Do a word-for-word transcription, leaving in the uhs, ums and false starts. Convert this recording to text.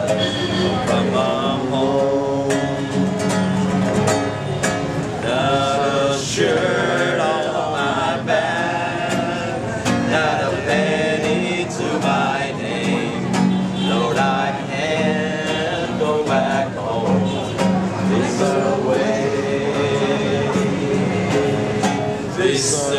Come on home. Not a shirt on my back, not a penny to my name. Lord, I can't go back home this away. This